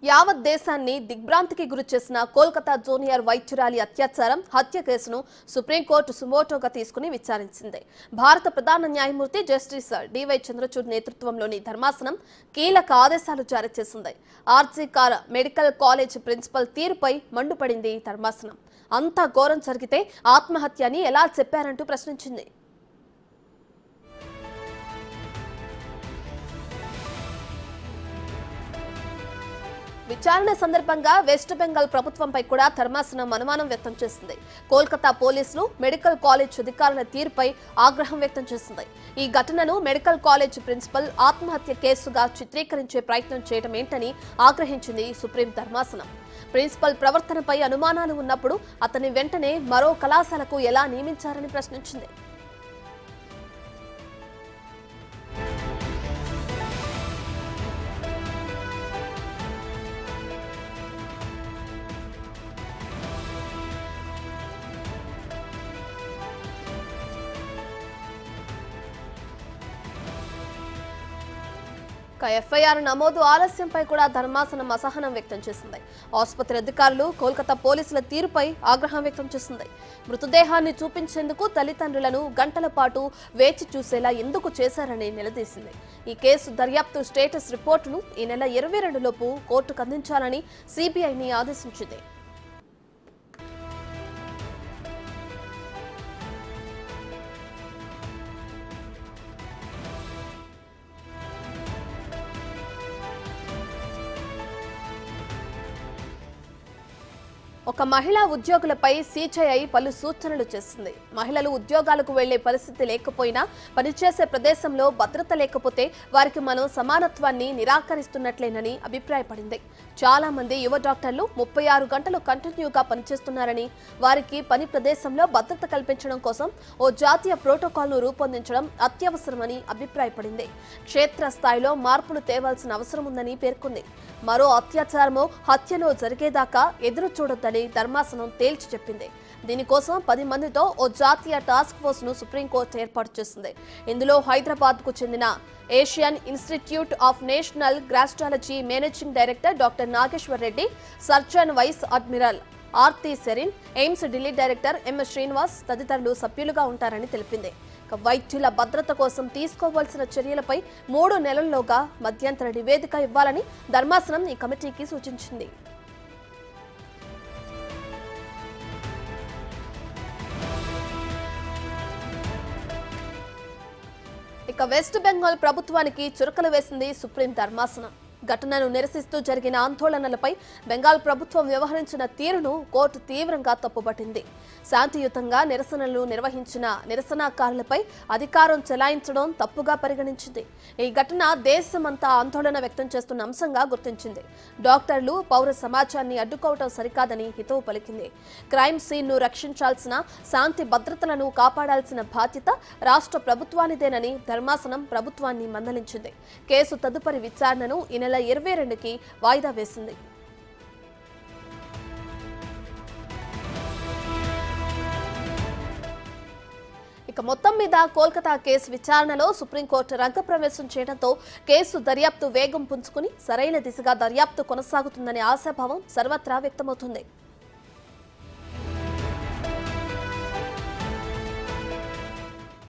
యావత్ దేశాన్ని దిగ్భ్రాంతికి గురిచేసిన కోల్కతా జూనియర్ వైద్యురాలి అత్యాచారం హత్య కేసును సుప్రీంకోర్టు సుమోటోగా తీసుకుని విచారించింది. భారత ప్రధాన న్యాయమూర్తి జస్టిస్ డివై చంద్రచూడ్ నేతృత్వంలోని ధర్మాసనం కీలక ఆదేశాలు జారీ చేసింది. ఆర్జీకార్ మెడికల్ కాలేజ్ ప్రిన్సిపల్ తీరుపై మండిపడింది. ధర్మాసనం అంతా ఘోరం జరిగితే ఆత్మహత్య అని ఎలా చెప్పారంటూ ప్రశ్నించింది. విచారణ సందర్భంగా వెస్ట్ బెంగాల్ ప్రభుత్వంపై కూడా ధర్మాసనం అనుమానం వ్యక్తం చేసింది. కోల్కతా పోలీసులు మెడికల్ కాలేజ్ అధికారుల తీరుపై ఆగ్రహం వ్యక్తం చేసింది. ఈ ఘటనను మెడికల్ కాలేజ్ ప్రిన్సిపల్ ఆత్మహత్య కేసుగా చిత్రీకరించే ప్రయత్నం చేయడం ఏంటని ఆగ్రహించింది సుప్రీం ధర్మాసనం. ప్రిన్సిపల్ ప్రవర్తనపై అనుమానాలు ఉన్నప్పుడు అతని వెంటనే మరో కళాశాలకు ఎలా నియమించారని ప్రశ్నించింది. ఎఫ్ఐఆర్ నమోదు ఆలస్యంపై కూడా ధర్మాసనం అసహనం వ్యక్తం చేసింది. ఆసుపత్రి అధికారులు కోల్కతా పోలీసుల తీరుపై ఆగ్రహం వ్యక్తం చేసింది. మృతదేహాన్ని చూపించేందుకు తల్లిదండ్రులను గంటల పాటు వేచి చూసేలా ఎందుకు చేశారని నిలదీసింది. ఈ కేసు దర్యాప్తు స్టేటస్ రిపోర్టును ఈ నెల 22 లోపు కోర్టుకు అందించాలని సిబిఐని ఆదేశించింది. ఒక మహిళా ఉద్యోగులపై సిజేఐ పలు సూచనలు చేసింది. మహిళలు ఉద్యోగాలకు వెళ్లే పరిస్థితి లేకపోయినా పనిచేసే ప్రదేశంలో భద్రత లేకపోతే వారికి మనం సమానత్వాన్ని నిరాకరిస్తున్నట్లేనని అభిప్రాయపడింది. చాలా మంది యువ డాక్టర్లు 36 గంటలు కంటిన్యూగా పనిచేస్తున్నారని, వారికి పని ప్రదేశంలో భద్రత కల్పించడం కోసం ఓ జాతీయ ప్రోటోకాల్ను రూపొందించడం అత్యవసరమని అభిప్రాయపడింది. క్షేత్రస్థాయిలో మార్పులు తేవాల్సిన అవసరం ఉందని పేర్కొంది. మరో అత్యాచారమో హత్యలో జరిగేదాకా ఎదురు చూడొద్దని ధర్మాసనం తేల్చి చెప్పింది. దీనికోసం 10 మందితో ఓ జాతీయ టాస్క్ ఫోర్స్ ను సుప్రీంకోర్టు ఏర్పాటు చేసింది. ఇందులో హైదరాబాద్ కు చెందిన Asian institute of national gastrology managing director doctor Nageshwar Reddy, surgeon vice admiral Arti Sarin, AIIMS Delhi director M Srinivas తదితరులు సభ్యులుగా ఉంటారని తెలిపింది. వైద్యుల భద్రత కోసం తీసుకోవాల్సిన చర్యలపై 3 నెలల్లోగా మధ్యంతర నివేదిక ఇవ్వాలని ధర్మాసనం ఈ కమిటీకి సూచించింది. వెస్ట్ బెంగాల్ ప్రభుత్వానికి చురకలు వేసింది సుప్రీం ధర్మాసనం. ఘటనను నిరసిస్తూ జరిగిన ఆందోళనలపై బెంగాల్ ప్రభుత్వం వ్యవహరించిన తీరును కోర్టు తీవ్రంగా తప్పుపట్టింది. శాంతియుతంగా నిరసనలు నిర్వహించిన నిరసనకారులపై అధికారం చెలాయించడం తప్పుగా పరిగణించింది. ఈ ఘటన దేశమంతా ఆందోళన వ్యక్తం చేస్తున్న అంశంగా గుర్తించింది. డాక్టర్లు పౌర సమాజాన్ని అడ్డుకోవటం సరికాదని హితవు పలికింది. క్రైమ్ సీన్ ను రక్షించాల్సిన, శాంతి భద్రతలను కాపాడాల్సిన బాధ్యత రాష్ట్ర ప్రభుత్వానిదేనని ధర్మాసనం ప్రభుత్వాన్ని మందలించింది. కేసు తదుపరి విచారణను ఈ నెల 22కి వాయిదా వేసింది. మొత్తం మీద కోల్కతా కేసు విచారణలో సుప్రీంకోర్టు రంగప్రవేశం చేయడంతో కేసు దర్యాప్తు వేగం పుంజుకుని సరైన దిశగా దర్యాప్తు కొనసాగుతుందనే ఆశాభావం సర్వత్రా వ్యక్తమవుతుంది.